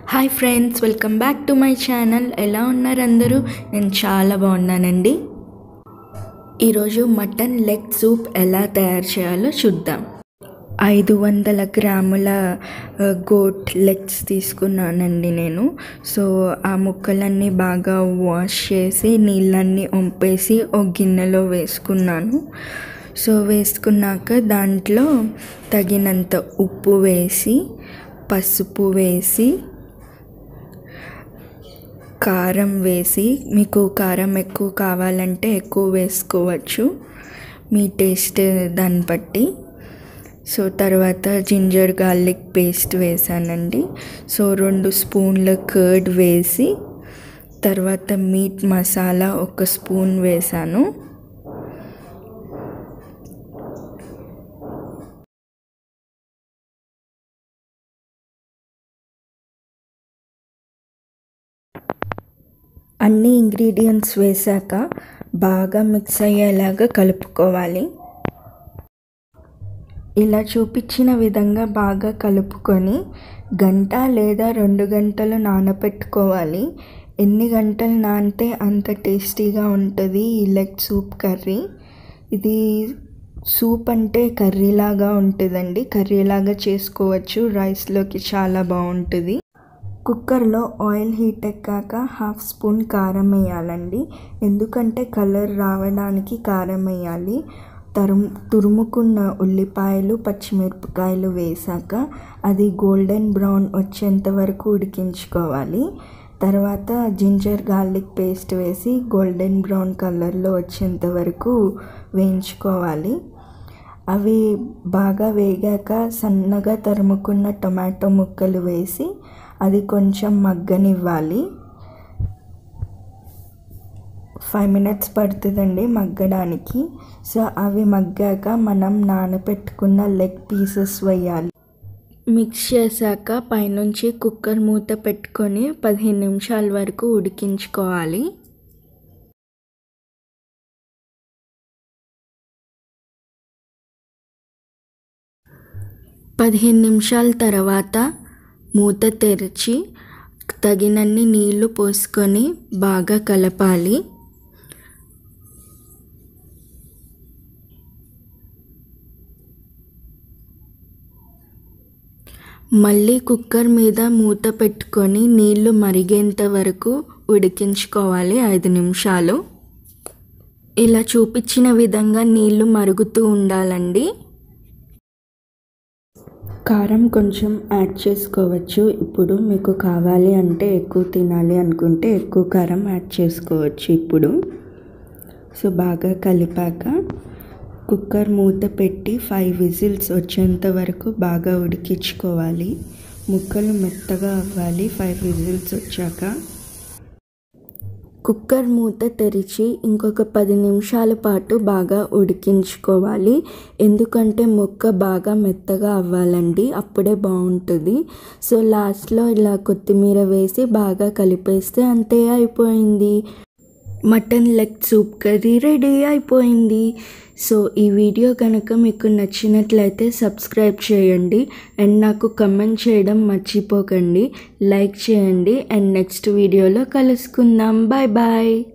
Hi friends, welcome back to my channel. ఎలా ఉన్నారు అందరూ? నేను చాలా బాగున్నానండి. ఈరోజు మటన్ లెగ్ సూప్ ఎలా తయారు చేయాలో చూద్దాం. 500 గ్రాముల గోట్ లెగ్స్ తీసుకున్నానండి నేను. సో ఆ ముక్కలన్నీ బాగా వాష్ చేసి నీళ్ళన్నీ వంపేసి ఒక గిన్నెలో వేసుకున్నాను. సో వేసుకున్నాక దాంట్లో తగినంత ఉప్పు వేసి, పసుపు వేసి, కారం వేసి, మీకు కారం ఎక్కువ కావాలంటే ఎక్కువ వేసుకోవచ్చు, మీ టేస్ట్ దాన్ని బట్టి. సో తర్వాత జింజర్ గార్లిక్ పేస్ట్ వేసానండి. సో 2 స్పూన్ల కర్డ్ వేసి, తర్వాత మీట్ మసాలా 1 స్పూన్ వేసాను. అన్ని ఇంగ్రీడియంట్స్ వేసాక బాగా మిక్స్ అయ్యేలాగా కలుపుకోవాలి. ఇలా చూపించిన విధంగా బాగా కలుపుకొని గంట లేదా 2 గంటలు నానబెట్టుకోవాలి. ఎన్ని గంటలు నానితే అంత టేస్టీగా ఉంటుంది ఈ లెగ్ సూప్ కర్రీ. ఇది సూప్ అంటే కర్రీలాగా ఉంటుందండి. కర్రీలాగా చేసుకోవచ్చు, రైస్లోకి చాలా బాగుంటుంది. కుక్కర్లో ఆయిల్ హీట్ ఎక్కాక 1/2 స్పూన్ కారం వేయాలండి. ఎందుకంటే కలర్ రావడానికి కారం వేయాలి. తురుముకున్న ఉల్లిపాయలు, పచ్చిమిరపకాయలు వేసాక అది గోల్డెన్ బ్రౌన్ వచ్చేంత వరకు ఉడికించుకోవాలి. తర్వాత జింజర్ గార్లిక్ పేస్ట్ వేసి గోల్డెన్ బ్రౌన్ కలర్లో వచ్చేంత వరకు వేయించుకోవాలి. అవి బాగా వేగాక సన్నగా తరుముకున్న టొమాటో ముక్కలు వేసి అది కొంచెం మగ్గనివ్వాలి. 5 minutes పడుతుందండి మగ్గడానికి. సో అవి మగ్గాక మనం నానబెట్టుకున్న లెగ్ పీసెస్ వేయాలి. మిక్స్ చేశాక పైనుంచి కుక్కర్ మూత పెట్టుకొని 15 నిమిషాల వరకు ఉడికించుకోవాలి. 15 నిమిషాల తర్వాత మూత తెరిచి తగినన్ని నీళ్లు పోసుకొని బాగా కలపాలి. మళ్ళీ కుక్కర్ మీద మూత పెట్టుకొని నీళ్లు మరిగేంత వరకు ఉడికించుకోవాలి 5 నిమిషాలు. ఇలా చూపించిన విధంగా నీళ్లు మరుగుతూ ఉండాలండి. కారం కొంచెం యాడ్ చేసుకోవచ్చు. ఇప్పుడు మీకు కావాలి అంటే, ఎక్కువ తినాలి అనుకుంటే ఎక్కువ కారం యాడ్ చేసుకోవచ్చు ఇప్పుడు. సో బాగా కలిపాక కుక్కర్ మూత పెట్టి 5 విజిల్స్ వచ్చేంత వరకు బాగా ఉడికించుకోవాలి. ముక్కలు మెత్తగా అవ్వాలి 5 విజిల్స్ వచ్చాక. కుక్కర్ మూత తెరిచి ఇంకొక 10 నిమిషాల పాటు బాగా ఉడికించుకోవాలి. ఎందుకంటే ముక్క బాగా మెత్తగా అవ్వాలండి, అప్పుడే బాగుంటుంది. సో లాస్ట్లో ఇలా కొత్తిమీర వేసి బాగా కలిపేస్తే అంతే, అయిపోయింది. Mutton leg soup curry ready అయిపోయింది. సో ఈ వీడియో కనుక మీకు నచ్చినట్లయితే సబ్స్క్రైబ్ చేయండి అండ్ నాకు కమెంట్ చేయడం మర్చిపోకండి. లైక్ చేయండి అండ్ నెక్స్ట్ వీడియోలో కలుసుకుందాం. Bye bye.